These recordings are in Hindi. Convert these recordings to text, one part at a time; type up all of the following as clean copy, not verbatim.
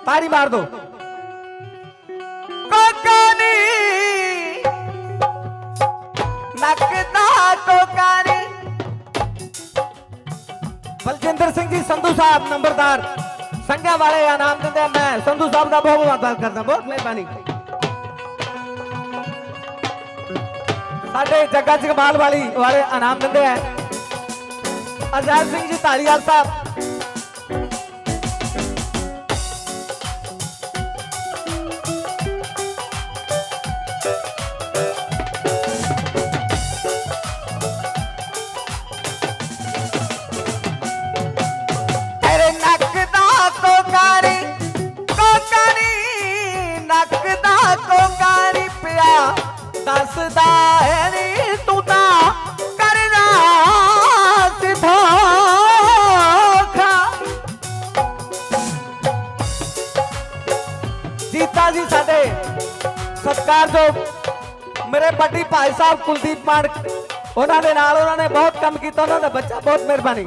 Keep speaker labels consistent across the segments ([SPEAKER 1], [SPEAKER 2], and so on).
[SPEAKER 1] ताड़ी मार दो। कोकानी नकदा कोकानी। बलजिंदर सिंह जी संधू साहब नंबरदार संज्ञा वाले इनाम देंगे। मैं संधू साहब का बहुत बहुत बात करता, बहुत मेहरबानी। साढ़े जग्गा जगमाल वाले इनाम देंगे हैं अजय सिंह जी धालीवाल साहब। दसदा है नी तू ता करना सिधा जीता जी साडे सत्कार जो मेरे बड़ी भाई साहब कुलदीप मान उन्होंने बहुत कम किया। उन्होंने बच्चा बहुत मेहरबानी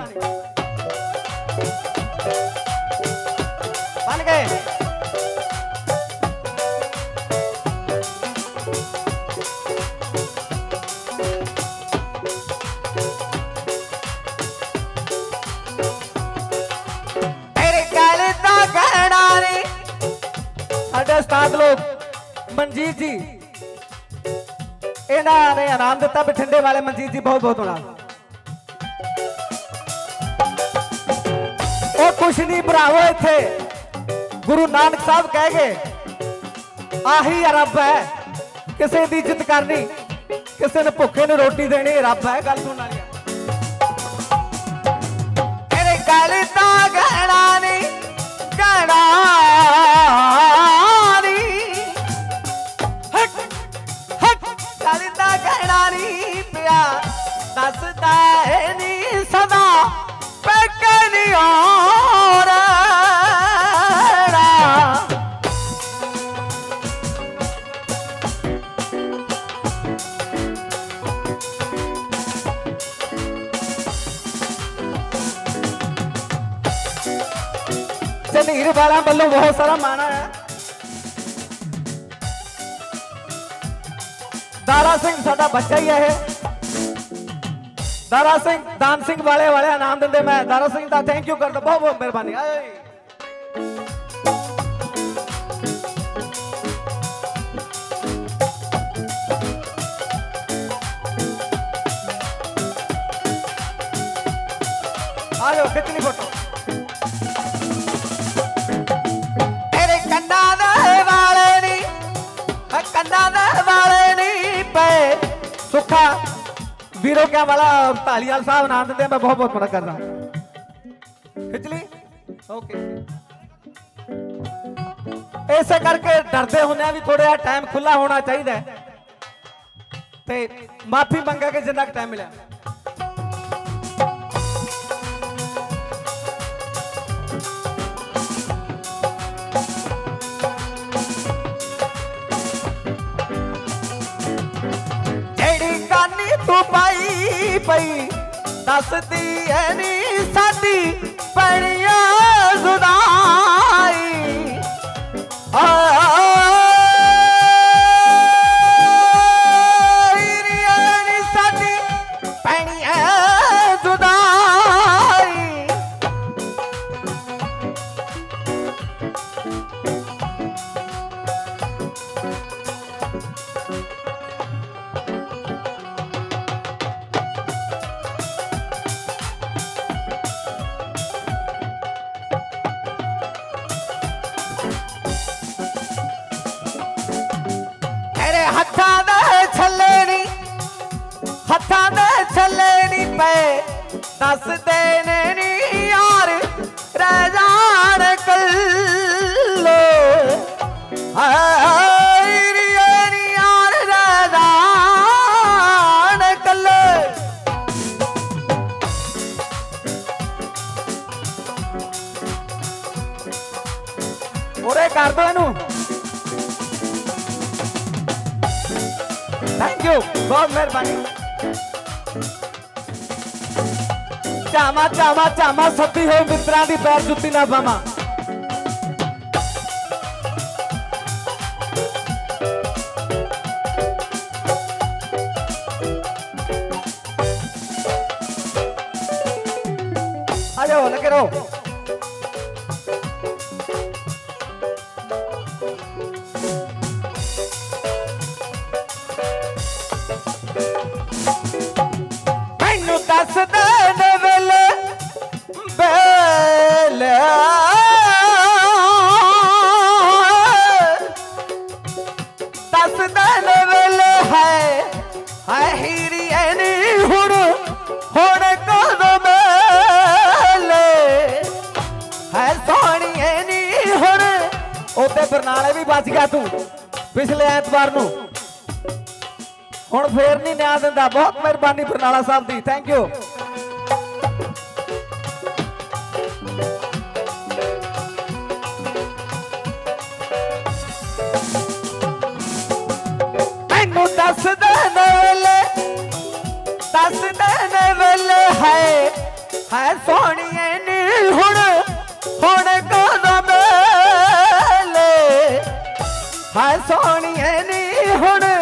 [SPEAKER 1] बन गए। उस्ताद लोग मनजीत जी इन्होंने इनाम दिता। बठिंडे वाले मनजीत जी बहुत बहुत होना। वो कुछ नहीं भरावो इथे गुरु नानक साहब कह गए आही रब है। किसी की इज्जत करनी, किसी ने भुखे ने रोटी देनी रब है। गल सुन वाली गल दा गहना नहीं गहना दसदा है नी सदा पैकनी और झनीर वाला वालों बहुत सारा माना है। दारा सिंह साडा बच्चा ही है। दारा सिंह दान सिंह वाले इनाम देंगे। मैं दारा सिंह का थैंक यू करता, बहुत बहुत मेहरबानी। आ जाओ कितनी फोटो तेरे कंधा वाले नहीं पे सुखा वीरों क्या वाला धालीवाल साहब नाम देते हैं। मैं बहुत बहुत मदद कर रहा हूं। खिचली ओके ऐसे करके डरते होने भी थोड़ा टाइम खुला होना चाहिए ते माफी मंगा के जिन्ना टाइम मिला। तू पाई पई दसदी है नी साडी पड़िया जुदाई। साडी पड़िया जुदाई। हथा दे छले नी पे दस देने नी यार रह जान कल यार रह जान कल। ओरे कर दो इनू। थैंक यू बहुत मेहरबानी। चामा चामा चामा सती हो मित्रा दी पैर जुत्ती ना पावा। के रहो। मैनू दस दिन वेले बेले दस दिन वेले है हीरी एनी हुण कदों मेले है सोहनी एनी हुण। उते बरनाले भी बच गया तू पिछले ऐतवार नूं, हुण फेर नहीं न्याय दिंदा। बहुत मेहरबानी बरनाला साहब दी, थैंक यू। मैनू दस दिन वेले है सोहणीए नी हुण कदों मेले है सोहणीए नी हुण